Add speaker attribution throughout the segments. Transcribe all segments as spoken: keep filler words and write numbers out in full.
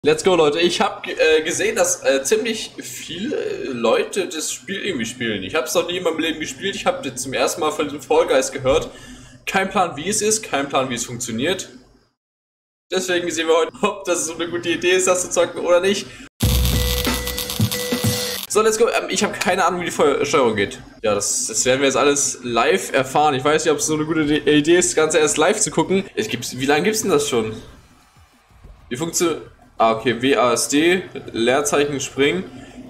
Speaker 1: Let's go, Leute. Ich habe äh, gesehen, dass äh, ziemlich viele äh, Leute das Spiel irgendwie spielen. Ich habe es noch nie in meinem Leben gespielt. Ich habe jetzt zum ersten Mal von diesem Fall Guys gehört. Kein Plan, wie es ist. Kein Plan, wie es funktioniert. Deswegen sehen wir heute, ob das so eine gute Idee ist, das zu zocken oder nicht. So, let's go. Ähm, ich habe keine Ahnung, wie die Steuerung geht. Ja, das, das werden wir jetzt alles live erfahren. Ich weiß nicht, ob es so eine gute Idee ist, das Ganze erst live zu gucken. Es gibt, wie lange gibt es denn das schon? Wie funktioniert... Ah, okay, W A S D, Leerzeichen springen.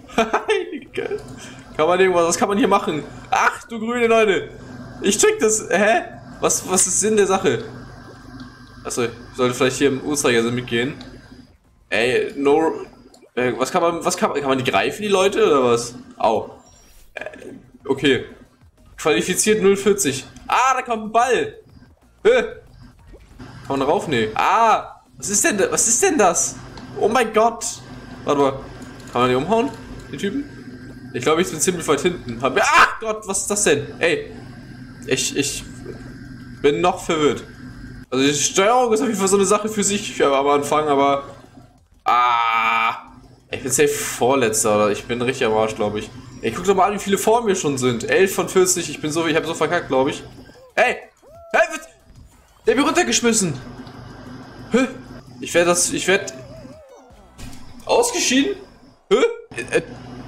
Speaker 1: Kann man irgendwas, was kann man hier machen? Ach, du grüne Leute. Ich check das, hä? Was, was ist Sinn der Sache? Achso, ich sollte vielleicht hier im Uhrzeigersinn mitgehen. Ey, no... Äh, was kann man, was kann man, kann man die greifen, die Leute, oder was? Au. Äh, okay. Qualifiziert null vierzig. Ah, da kommt ein Ball. Hä? Kann man rauf? Nee. Ah, was ist denn, was ist denn das? Oh mein Gott! Warte mal. Kann man die umhauen? Die Typen? Ich glaube, ich bin ziemlich weit hinten. Ach Gott, was ist das denn? Ey. Ich, ich bin noch verwirrt. Also die Steuerung ist auf jeden Fall so eine Sache für sich am Anfang, aber... Ah! Ich bin safe Vorletzter, oder? Ich bin richtig am Arsch, glaube ich. Ey, guck doch mal an, wie viele vor mir schon sind. elf von vierzig, ich bin so, ich habe so verkackt, glaube ich. Hey! Hey, wird... Der hat mich runtergeschmissen! Hä? Ich werde das, ich werde... Ausgeschieden? Hä? Äh,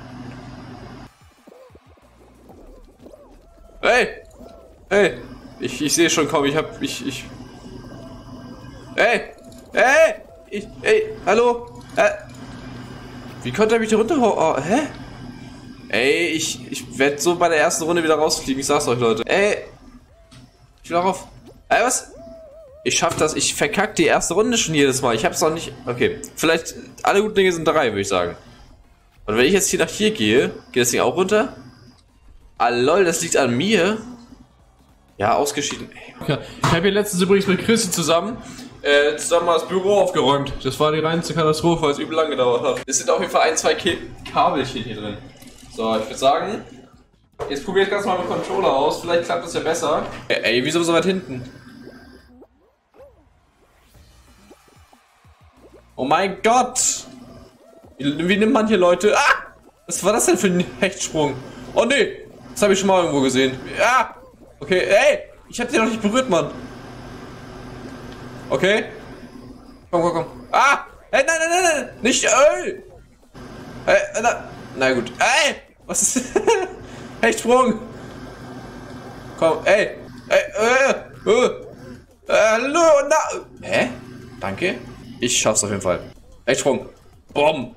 Speaker 1: hey! Hey! Ich, ich sehe schon kaum, ich hab, ich, ich... Hey! Hey! Ich, ey, hallo? Äh, wie konnte er mich hier runterhauen? Oh, hä? Ey, ich, ich werde so bei der ersten Runde wieder rausfliegen, ich sag's euch, Leute. Ey! Ich will darauf. Ey, was? Ich schaff das, ich verkack die erste Runde schon jedes Mal. Ich hab's noch nicht... Okay, vielleicht alle guten Dinge sind drei, würde ich sagen. Und wenn ich jetzt hier nach hier gehe, geht das Ding auch runter? Ah lol, das liegt an mir. Ja, ausgeschieden. Okay. Ich habe hier letztens übrigens mit Chrissy zusammen äh, zusammen mal das Büro aufgeräumt. Das war die reinste Katastrophe, weil es übel lang gedauert hat. Es sind auf jeden Fall ein, zwei Ke Kabelchen hier drin. So, ich würde sagen, jetzt probiere ich ganz mal mit Controller aus. Vielleicht klappt das ja besser. Ey, ey wieso so weit hinten? Oh mein Gott! Wie, wie nimmt man hier Leute? Ah! Was war das denn für ein Hechtsprung? Oh nee! Das habe ich schon mal irgendwo gesehen. Ja! Okay, ey! Ich hab den noch nicht berührt, Mann! Okay? Komm, komm, komm. Ah! Ey, nein, nein, nein, nein! Nicht, ey! Ey, na, na gut. Ey! Was ist... Hechtsprung! Komm, ey! Ey, äh, äh, äh, hallo, na... Hä? Danke? Ich schaff's auf jeden Fall. Hechtsprung. Bom.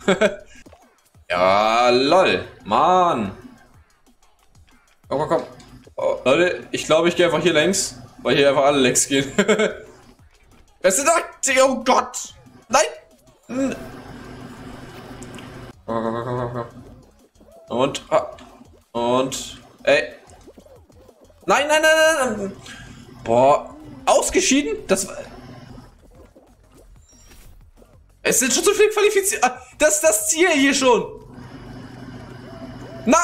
Speaker 1: Ja, lol. Mann. Komm, komm, komm. Oh, Leute, ich glaube, ich gehe einfach hier längs. Weil hier einfach alle längs gehen. Es sind doch... Oh Gott. Nein. Und... Und... Ey. Nein, nein, nein, nein. Boah. Ausgeschieden? Das war... Es sind schon so viele qualifiziert. Das ist das Ziel hier schon. Na!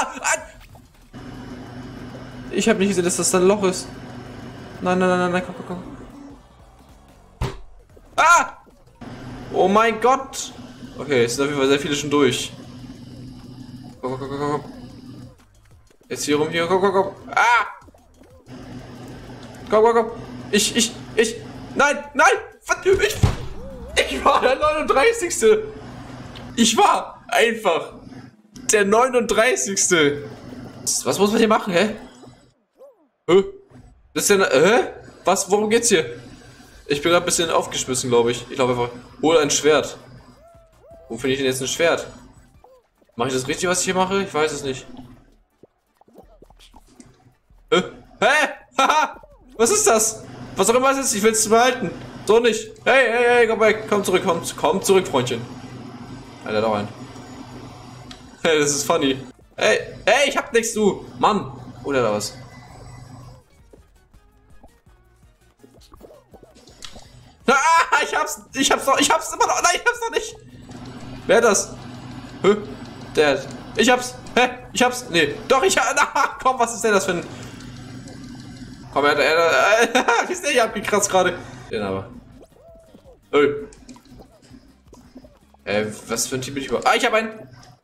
Speaker 1: Ich habe nicht gesehen, dass das da ein Loch ist. Nein, nein, nein, nein, nein, komm, komm, komm. Ah! Oh mein Gott! Okay, es sind auf jeden Fall sehr viele schon durch. Komm, komm, komm, komm. Jetzt hier rum, hier, komm, komm, komm. Ah! Komm, komm, komm. Ich, ich, ich. Nein, nein! Ich. Ich war der neununddreißigste. Ich war einfach der neununddreißigste. Was muss man hier machen, hä? Hä? Das ist ja, hä? Was, worum geht's hier? Ich bin gerade ein bisschen aufgeschmissen, glaube ich. Ich glaube einfach, hol ein Schwert. Wo finde ich denn jetzt ein Schwert? Mache ich das richtig, was ich hier mache? Ich weiß es nicht. Hä? Hä? Haha! Was ist das? Was auch immer es ist, ich will es behalten. So nicht. Hey, hey, hey, komm weg. Komm zurück, komm, komm zurück, Freundchen. Alter, da rein. Hey, das ist funny. Hey, hey, ich hab nichts, du. Mann. Oder da was? Ah, ich hab's, ich hab's noch, ich hab's immer noch. Nein, ich hab's noch nicht. Wer hat das? Hä? Der. Ich hab's. Hä? Ich hab's. Nee. Doch, ich hab. Na, komm, was ist denn das für ein. Komm, er hat. Er hat. Ich hab gekratzt gerade. Den aber. Öl. Äh, was für ein Team bin ich über... Ah, ich habe einen!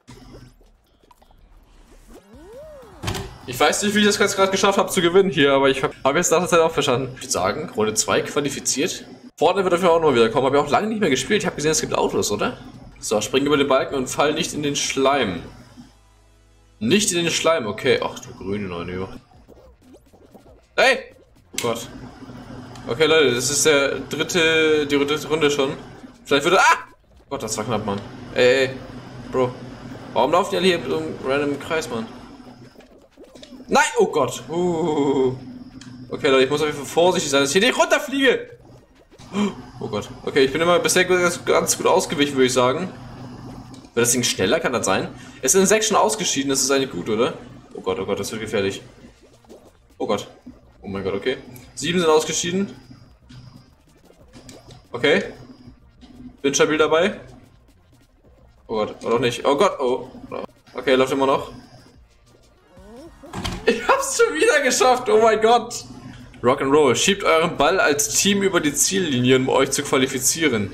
Speaker 1: Ich weiß nicht, wie ich das gerade geschafft habe zu gewinnen hier, aber ich habe hab jetzt nach der Zeit auch verstanden. Ich würde sagen, Runde zwei qualifiziert. Vorne wird dafür auch noch wieder kommen, habe ich auch lange nicht mehr gespielt. Ich habe gesehen, es gibt Autos, oder? So, spring über den Balken und fall nicht in den Schleim. Nicht in den Schleim, okay. Ach du grüne Neune. Hey! Oh Gott. Okay, Leute, das ist der dritte, die dritte Runde schon. Vielleicht würde... Ah! Oh Gott, das war knapp, Mann. Ey, ey. Bro. Warum laufen die alle hier so im random Kreis, Mann? Nein! Oh Gott. Uh. Okay, Leute, ich muss auf jeden Fall vorsichtig sein, dass ich hier nicht runterfliege. Oh Gott. Okay, ich bin immer bisher ganz, ganz gut ausgewichen, würde ich sagen. Wird das Ding schneller? Kann das sein? Es sind sechs schon ausgeschieden, das ist eigentlich gut, oder? Oh Gott, oh Gott, das wird gefährlich. Oh Gott. Oh mein Gott, okay. Sieben sind ausgeschieden. Okay. Bin stabil dabei. Oh Gott, oder auch nicht. Oh Gott, oh. Okay, läuft immer noch. Ich hab's schon wieder geschafft, oh mein Gott. Rock'n'Roll, schiebt euren Ball als Team über die Ziellinie, um euch zu qualifizieren.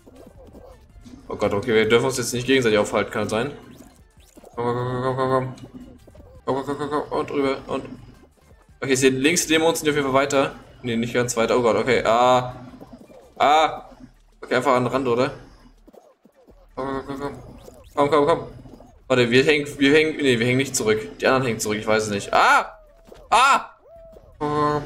Speaker 1: Oh Gott, okay, wir dürfen uns jetzt nicht gegenseitig aufhalten, kann das sein? Komm, komm, komm, komm, komm. Komm, komm, komm, komm, und rüber, und... Okay, jetzt hier links neben uns sind die auf jeden Fall weiter. Ne, nicht ganz weiter, oh Gott, okay, ah... Ah... Okay, einfach an den Rand, oder? Komm, komm, komm, komm. Komm, komm, komm. Warte, wir hängen, wir hängen, ne, wir hängen nicht zurück. Die anderen hängen zurück, ich weiß es nicht. Ah! Ah! Oh.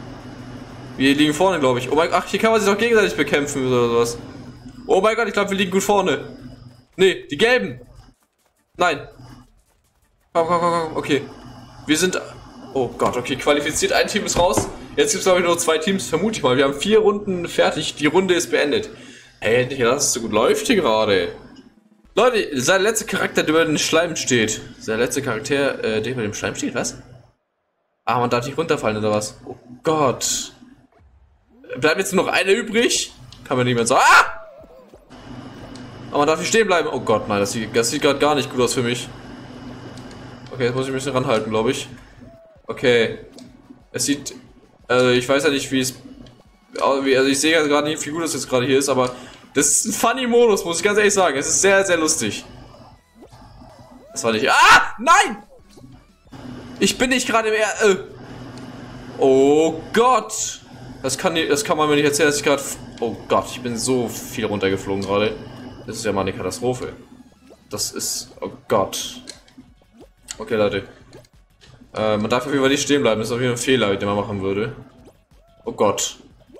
Speaker 1: Wir liegen vorne, glaube ich. Oh mein Gott, ach, hier kann man sich doch gegenseitig bekämpfen oder sowas. Oh mein Gott, ich glaube, wir liegen gut vorne. Ne, die Gelben. Nein. Komm, komm, komm, komm, okay. Wir sind... Oh Gott, okay, qualifiziert. Ein Team ist raus. Jetzt gibt es, glaube ich, nur zwei Teams, vermute ich mal. Wir haben vier Runden fertig. Die Runde ist beendet. Hey, hätte nicht gedacht, dass es so gut läuft hier gerade. Leute, sein letzter Charakter, der über den Schleim steht. Sein letzter Charakter, äh, der über dem Schleim steht, was? Ah, man darf nicht runterfallen, oder was? Oh Gott. Bleibt jetzt nur noch einer übrig? Kann man nicht mehr so... Ah! Aber man darf hier stehen bleiben. Oh Gott, nein, das sieht, das sieht gerade gar nicht gut aus für mich. Okay, jetzt muss ich ein bisschen ranhalten, glaube ich. Okay. Es sieht... Also, ich weiß ja nicht, wie es... Also, ich sehe ja gerade nicht, wie gut das jetzt gerade hier ist, aber... Das ist ein funny Modus, muss ich ganz ehrlich sagen. Es ist sehr, sehr lustig. Das war nicht... Ah! Nein! Ich bin nicht gerade mehr... Äh. Oh Gott! Das kann, das kann man mir nicht erzählen, dass ich gerade... Oh Gott, ich bin so viel runtergeflogen gerade. Das ist ja mal eine Katastrophe. Das ist... Oh Gott. Okay, Leute. Äh, man darf auf jeden Fall nicht stehen bleiben. Das ist auf jeden Fall ein Fehler, den man machen würde. Oh Gott.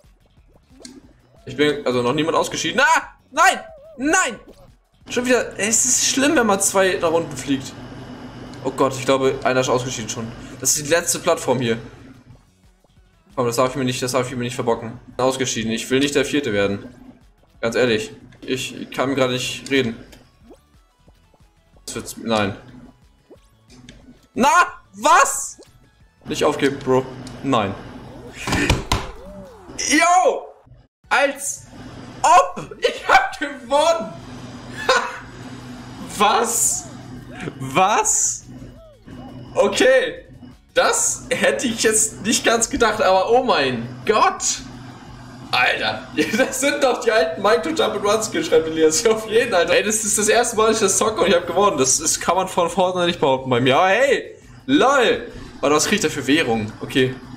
Speaker 1: Ich bin... Also noch niemand ausgeschieden. Ah! Nein! Nein! Schon wieder... Es ist schlimm, wenn man zwei nach unten fliegt. Oh Gott, ich glaube, einer ist ausgeschieden schon. Das ist die letzte Plattform hier. Komm, das darf ich mir nicht, das darf ich mir nicht verbocken. Ausgeschieden. Ich will nicht der Vierte werden. Ganz ehrlich. Ich kann mir gerade nicht reden. Das wird's, nein. Na! Was? Nicht aufgeben, Bro. Nein. Yo! Als ob! Ich hab gewonnen! Was? Was? Okay. Das hätte ich jetzt nicht ganz gedacht, aber oh mein Gott! Alter, das sind doch die alten Minecraft Jump'n'Run Skills, schreibt Elias auf jeden, Alter. Ey, das ist das erste Mal, dass ich das zocke und ich habe gewonnen. Das, das kann man von vorne nicht behaupten bei mir. Aber hey, lol! Warte, was krieg ich da für Währung? Okay.